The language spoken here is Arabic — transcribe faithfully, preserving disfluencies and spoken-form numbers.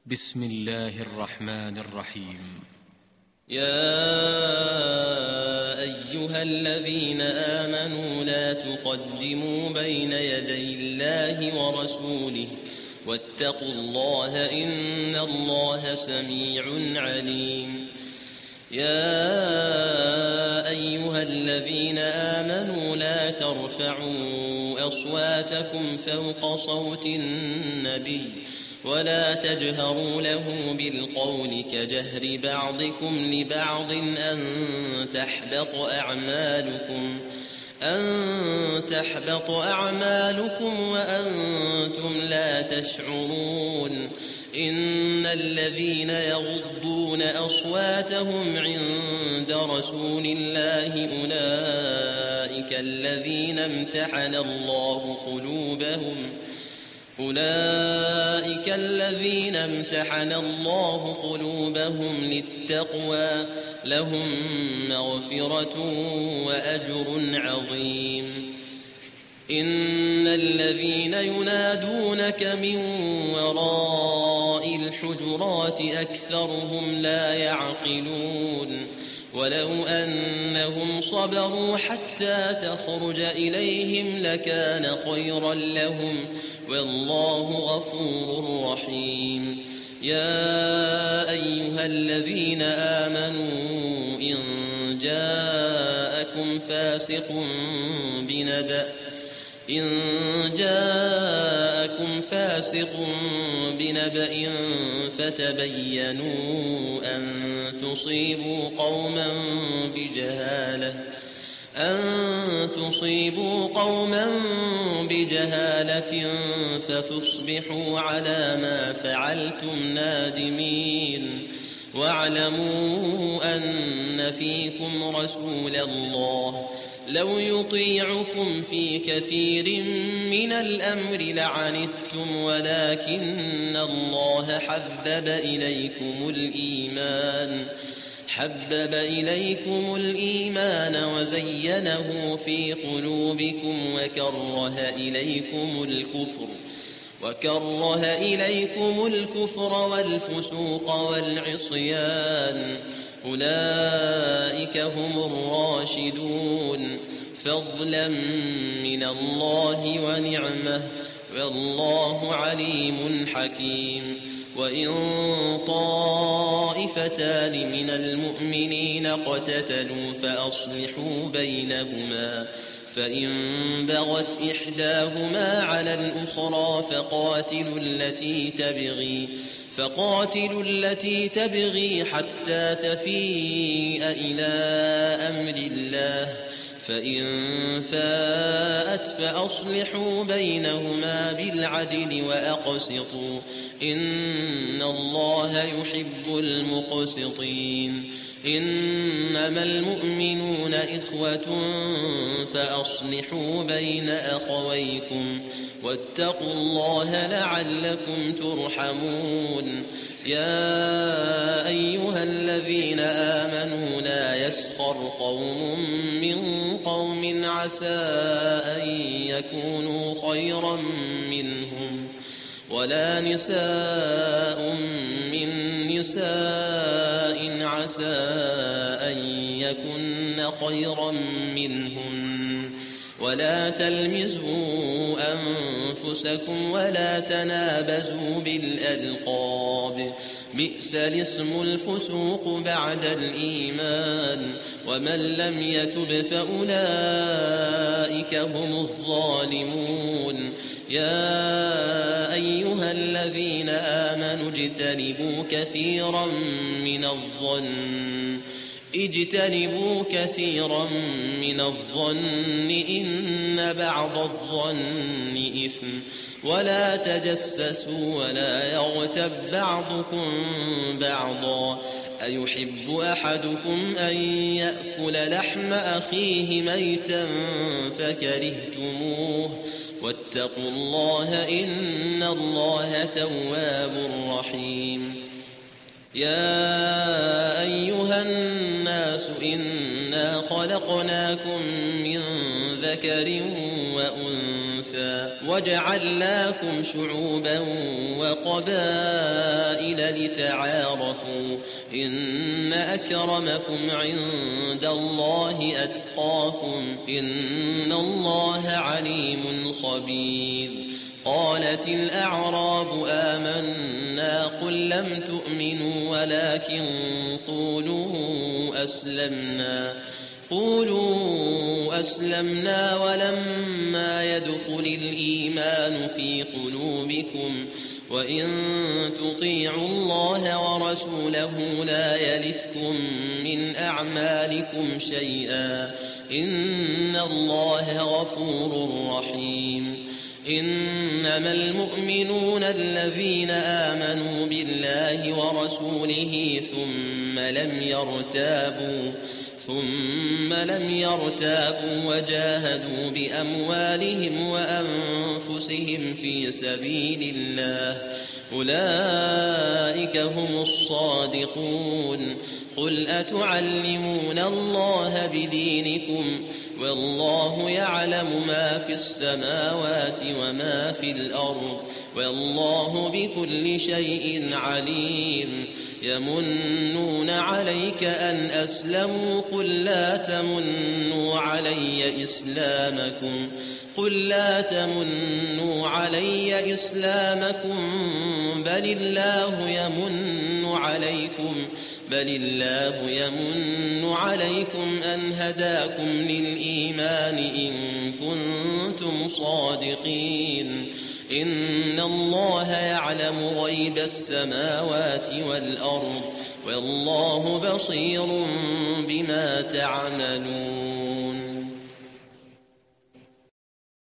بسم الله الرحمن الرحيم. يا أيها الذين آمنوا لا تقدموا بين يدي الله ورسوله واتقوا الله إن الله سميع عليم. يا أيها الذين آمنوا لا ترفعوا أصواتكم فوق صوت النبي ولا تجهروا له بالقول كجهر بعضكم لبعض أن تحبط أعمالكم أن تحبط أعمالكم وأنتم لا تشعرون. إن الذين يغضون أصواتهم عند رسول الله أولئك الذين امتحن الله قلوبهم أولئك الذين امتحن الله قلوبهم للتقوى لهم مغفرة وأجر عظيم. إن الذين ينادونك من وراء الحجرات أكثرهم لا يعقلون. ولو أنهم صبروا حتى تخرج إليهم لكان خيرا لهم والله غفور رحيم. يا أيها الذين آمنوا إن جاءكم فاسق بنبأ إن جاءكم فاسق بنبأ فتبينوا أن تصيبوا قوما بجهالة أن تصيبوا قوما بجهالة فتصبحوا على ما فعلتم نادمين. واعلموا أن فيكم رسول الله لو يطيعكم في كثير من الأمر لعنتم ولكن الله حبب إليكم الإيمان حبب إليكم الإيمان وزينه في قلوبكم وكره إليكم الكفر وكره إليكم الكفر والفسوق والعصيان أولئك هم الراشدون فضلا من الله ونعمة والله عليم حكيم. وإن طائفتان من المؤمنين اقتتلوا فأصلحوا بينهما فإن بغت إحداهما على الأخرى فقاتلوا التي تبغي فقاتلوا التي تبغي حتى تفيء إلى أمر الله فإن فاءت فأصلحوا بينهما بالعدل وأقسطوا إن الله يحب المقسطين. إنما المؤمنون إخوة فأصلحوا بين أخويكم واتقوا الله لعلكم ترحمون. يا أيها الذين آمنوا لا يسخر قوم من قوم عسى أن يكونوا خيرا منهم ولا نساء من نساء عسى أن يكن خيرا منهن ولا تلمزوا أنفسكم ولا تنابزوا بالألقاب بئس الاسم الفسوق بعد الإيمان ومن لم يتب فأولئك هم الظالمون. يا أيها الذين آمنوا اجتنبوا كثيرا من الظن اجتنبوا كثيرا من الظن إن بعض الظن إثم ولا تجسسوا ولا يغتب بعضكم بعضا أيحب أحدكم أن يأكل لحم أخيه ميتا فكرهتموه واتقوا الله إن الله تواب رحيم. يا أيها الناس إنا خلقناكم من ذكر وأنثى وجعلناكم شعوبا وقبائل لتعارفوا إن أكرمكم عند الله أتقاكم إن الله عليم خبير. قالت الأعراب آمنا قل لم تؤمنوا ولكن قولوا أسلمنا قولوا أسلمنا ولما يدخل الإيمان في قلوبكم وإن تطيعوا الله ورسوله لا يلتكم من أعمالكم شيئا إن الله غفور رحيم. إنما المؤمنون الذين آمنوا بالله ورسوله ثم لم يرتابوا ثم لم يرتابوا وجاهدوا بأموالهم وأنفسهم في سبيل الله أولئك هم الصادقون. قل أتعلمون الله بدينكم والله يعلم ما في السماوات وما في الأرض والله بكل شيء عليم. يمنون عليك أن أسلموا قل لا تمنوا علي إسلامكم قل لا تمنوا علي إسلامكم بل الله يمن عليكم بل الله يمن عليكم أن هداكم للإيمان إن كنتم صادقين. إن الله يعلم غيب السماوات والأرض والله بصير بما تعملون.